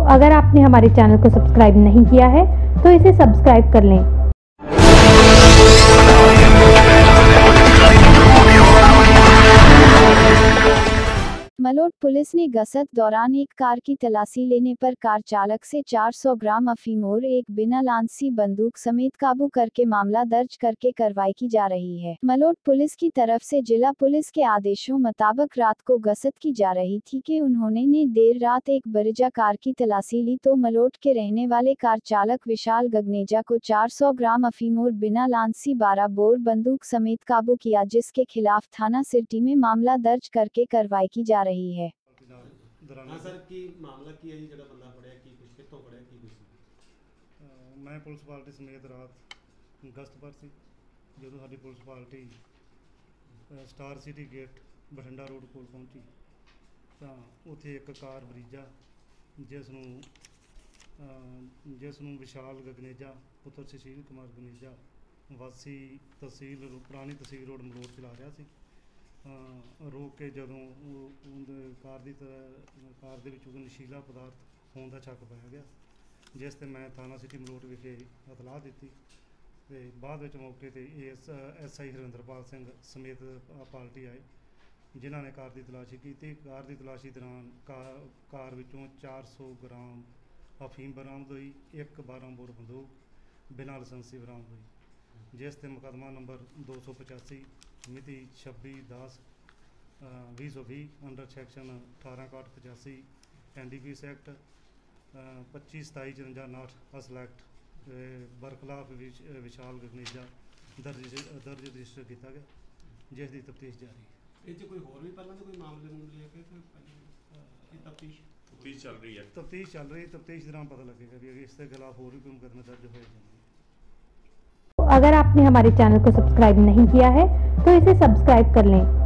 अगर आपने हमारे चैनल को सब्सक्राइब नहीं किया है तो इसे सब्सक्राइब कर लें। मलोट पुलिस ने गश्त दौरान एक कार की तलाशी लेने पर कार चालक से 400 ग्राम अफीम और एक बिना लांसी बंदूक समेत काबू करके मामला दर्ज करके कार्रवाई की जा रही है। मलोट पुलिस की तरफ से जिला पुलिस के आदेशों मुताबिक रात को गश्त की जा रही थी कि उन्होंने देर रात एक बरिजा कार की तलाशी ली तो मलोट के रहने वाले कार चालक विशाल गगनेजा को 400 ग्राम अफीम और बिना लांसी 12 बोर बंदूक समेत काबू किया, जिसके खिलाफ थाना सिरटी में मामला दर्ज करके कार्रवाई की जा रही है। सर की मामला की है जी, जड़ा बंदा फड़िया की कुछ कितों फड़िया की कुछ मैं पुलिस पार्टी समेत रात गश्त पर सी जो साडी police party star city gate Bathinda road कोल पहुंची तो उत्थे एक कार बरीजा जिसनूं विशाल गगनेजा पुत्र सुशील कुमार गगनेजा वासी तहसील पुरानी तहसील रोड मलोट चला रहा सी। रोक के जदों कार दे विचों नशीला पदार्थ होने का शक पाया गया, जिस ते मैं थाना सिटी मलोट विखे इतलाह दी ते बाद विच मौके ते SI हरिंदरपाल सिंह समेत पार्टी आए, जिन्हों ने कार की तलाशी की। कार की तलाशी दौरान कार विचों 400 ग्राम अफीम बरामद हुई, एक 12 बोर बंदूक बिना लाइसेंसी बरामद हुई, जिस ते मुकदमा नंबर 285 मिति 26/10/2020 अंडर सैक्शन 1861 NDPS एक्ट 25/27/54 असल एक्ट बरखलाफ विशाल गगनेजा दर्ज रजिस्टर किया गया, जिस की तफ्तीश जारी है। ये कोई होर भी पहला कोई मामले लेके तफ्तीश चल रही है? तफ्तीश चल रही है, तफ्तीश दौरान पता लगेगा भी इसके खिलाफ होर भी कोई मुकदमा दर्ज होएगा। अगर आपने हमारे चैनल को सब्सक्राइब नहीं किया है तो इसे सब्सक्राइब कर लें।